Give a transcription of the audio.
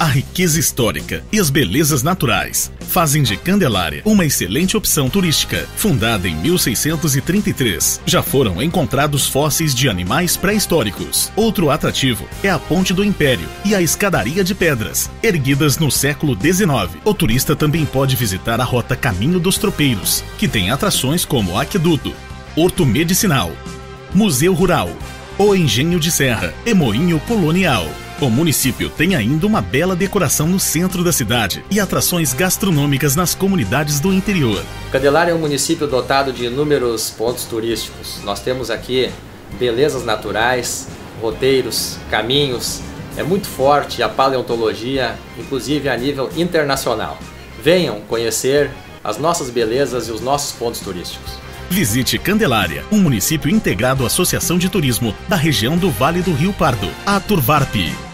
A riqueza histórica e as belezas naturais fazem de Candelária uma excelente opção turística. Fundada em 1633, já foram encontrados fósseis de animais pré-históricos. Outro atrativo é a Ponte do Império e a Escadaria de Pedras, erguidas no século XIX. O turista também pode visitar a Rota Caminho dos Tropeiros, que tem atrações como Aqueduto, Horto Medicinal, Museu Rural, o Engenho de Serra e Moinho Colonial. O município tem ainda uma bela decoração no centro da cidade e atrações gastronômicas nas comunidades do interior. Candelária é um município dotado de inúmeros pontos turísticos. Nós temos aqui belezas naturais, roteiros, caminhos. É muito forte a paleontologia, inclusive a nível internacional. Venham conhecer as nossas belezas e os nossos pontos turísticos. Visite Candelária, um município integrado à Associação de Turismo da região do Vale do Rio Pardo, a Turvarp.